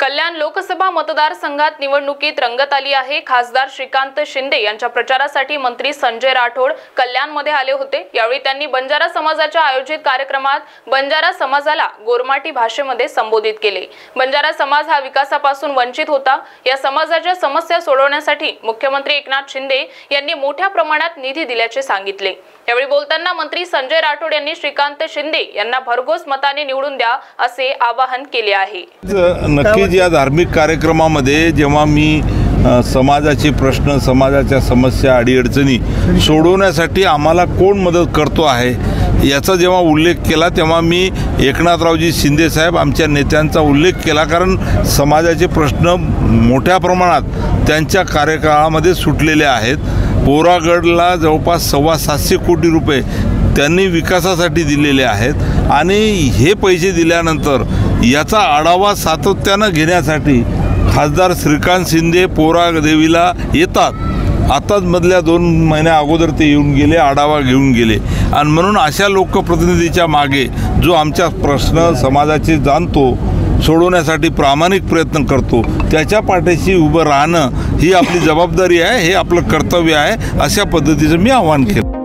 कल्याण लोकसभा मतदारसंघात निवडणुकीत रंगत आली आहे। खासदार श्रीकांत शिंदे यांच्या प्रचारासाठी मंत्री संजय राठोड कल्याणमध्ये आले होते। यावेळी त्यांनी बंजारा समाजाच्या आयोजित कार्यक्रमात बंजारा समाजाला गोरमाटी भाषेमध्ये संबोधित केले। बंजारा समाज हा विकासापासून वंचित होता। या समाजाच्या समस्या सोडवण्यासाठी मुख्यमंत्री एकनाथ शिंदे यांनी मोठ्या प्रमाणात निधी दिल्याचे सांगितले। यावेळी बोलताना मंत्री संजय राठोड यांनी श्रीकांत शिंदे यांना भरघोस मताने निवडून द्या असे आवाहन केले आहे। नक्कीच या धार्मिक कार्यक्रमामध्ये जेव्हा मी समाजाचे प्रश्न, समाजाच्या समस्या, अडीअडचणी सोडवण्यासाठी आम्हाला कोण मदत करतो आहे याचा जेव्हा उल्लेख केला तेव्हा मी एकनाथरावजी शिंदे साहेब आमच्या नेत्यांचा उल्लेख केला। कारण समाजाचे प्रश्न मोठ्या प्रमाणात त्यांच्या कार्यकाळामध्ये सुटलेले आहेत। पोरागडला जवळपास 725 कोटी रुपये त्यांनी विकासासाठी दिलेले आहेत आणि हे पैसे दिल्यानंतर याचा आढावा सातत्यानं घेण्यासाठी खासदार श्रीकांत शिंदे पोरादेवीला येतात। आताच मधल्या 2 महिन्या अगोदर ते येऊन गेले, आढावा घेऊन गेले आणि म्हणून अशा लोकप्रतिनिधीच्या मागे जो आमच्या प्रश्न समाजाचे जाणतो, सोडवण्यासाठी प्रामाणिक प्रयत्न करतो, त्याच्या पाठीशी उभं राहणं ही आपली जबाबदारी आहे, हे आपलं कर्तव्य आहे। अशा पद्धतीचं मी आवाहन केलं।